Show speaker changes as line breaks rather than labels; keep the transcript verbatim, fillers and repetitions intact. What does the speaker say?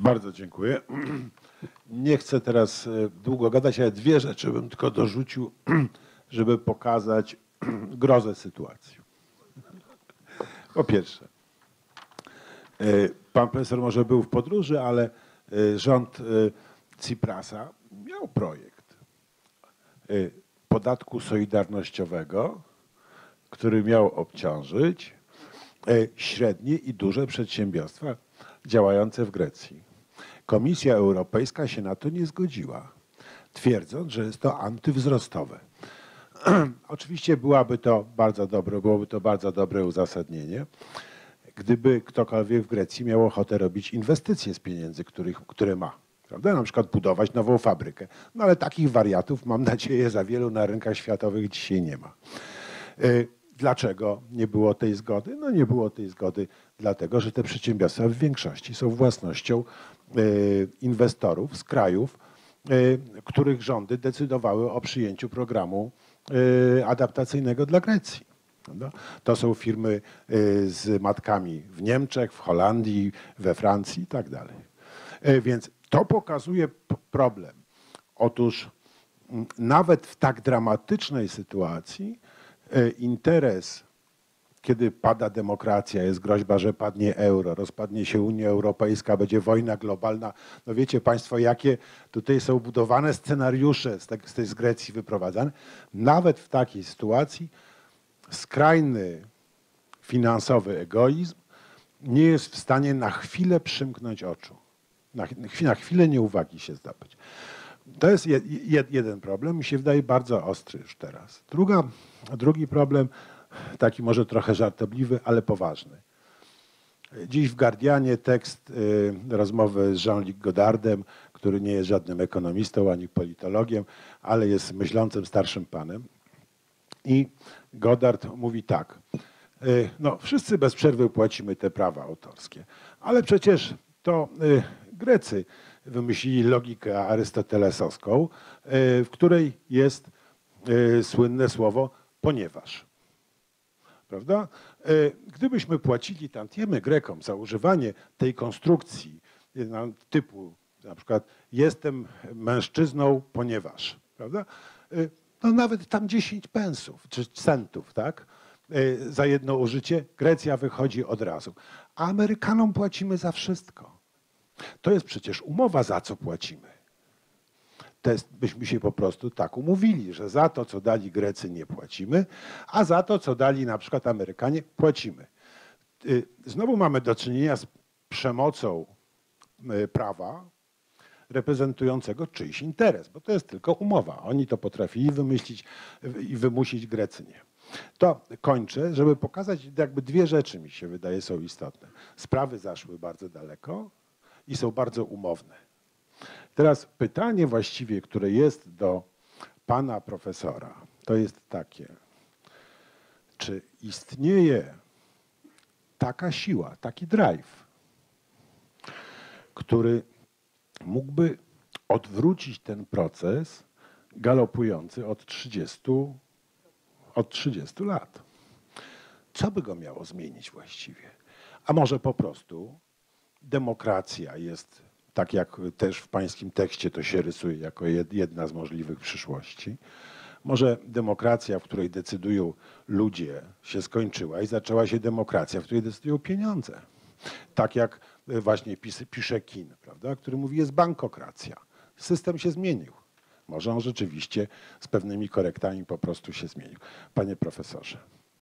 Bardzo dziękuję. Nie chcę teraz długo gadać, ale dwie rzeczy bym tylko dorzucił, żeby pokazać grozę sytuacji. Po pierwsze, pan profesor może był w podróży, ale rząd Tsiprasa miał projekt podatku solidarnościowego, który miał obciążyć średnie i duże przedsiębiorstwa działające w Grecji. Komisja Europejska się na to nie zgodziła, twierdząc, że jest to antywzrostowe. Oczywiście byłaby to bardzo dobre, byłoby to bardzo dobre uzasadnienie, gdyby ktokolwiek w Grecji miał ochotę robić inwestycje z pieniędzy, których, które ma. Prawda? Na przykład budować nową fabrykę. No ale takich wariatów, mam nadzieję, za wielu na rynkach światowych dzisiaj nie ma. Dlaczego nie było tej zgody? No nie było tej zgody dlatego, że te przedsiębiorstwa w większości są własnością inwestorów z krajów, których rządy decydowały o przyjęciu programu adaptacyjnego dla Grecji. To są firmy z matkami w Niemczech, w Holandii, we Francji i tak dalej. Więc to pokazuje problem. Otóż nawet w tak dramatycznej sytuacji interes, kiedy pada demokracja, jest groźba, że padnie euro, rozpadnie się Unia Europejska, będzie wojna globalna. No wiecie Państwo, jakie tutaj są budowane scenariusze z, tak, z tej z Grecji wyprowadzane. Nawet w takiej sytuacji skrajny finansowy egoizm nie jest w stanie na chwilę przymknąć oczu, na, na chwilę nieuwagi się zdobyć. To jest jed, jed, jeden problem, mi się wydaje bardzo ostry już teraz. Druga, drugi problem, taki może trochę żartobliwy, ale poważny. Dziś w Guardianie tekst y, rozmowy z Jean-Luc Godardem, który nie jest żadnym ekonomistą ani politologiem, ale jest myślącym starszym panem. I Godard mówi tak, y, no wszyscy bez przerwy płacimy te prawa autorskie, ale przecież to y, Grecy wymyślili logikę arystotelesowską, w której jest słynne słowo ponieważ. Prawda? Gdybyśmy płacili tantiemy Grekom za używanie tej konstrukcji typu na przykład jestem mężczyzną ponieważ, prawda? No nawet tam dziesięć pensów czy centów, tak? Za jedno użycie Grecja wychodzi od razu. A Amerykanom płacimy za wszystko. To jest przecież umowa, za co płacimy. To jest, byśmy się po prostu tak umówili, że za to, co dali Grecy, nie płacimy, a za to, co dali na przykład Amerykanie, płacimy. Znowu mamy do czynienia z przemocą prawa reprezentującego czyjś interes, bo to jest tylko umowa. Oni to potrafili wymyślić i wymusić, Grecy nie. To kończę, żeby pokazać, jakby dwie rzeczy mi się wydaje są istotne. Sprawy zaszły bardzo daleko i są bardzo umowne. Teraz pytanie właściwie, które jest do pana profesora, to jest takie. Czy istnieje taka siła, taki drive, który mógłby odwrócić ten proces galopujący od trzydziestu, od trzydziestu lat? Co by go miało zmienić właściwie? A może po prostu demokracja jest, tak jak też w pańskim tekście to się rysuje jako jedna z możliwych przyszłości. Może demokracja, w której decydują ludzie, się skończyła i zaczęła się demokracja, w której decydują pieniądze. Tak jak właśnie pisze Kin, prawda, który mówi, jest bankokracja. System się zmienił. Może on rzeczywiście z pewnymi korektami po prostu się zmienił. Panie profesorze.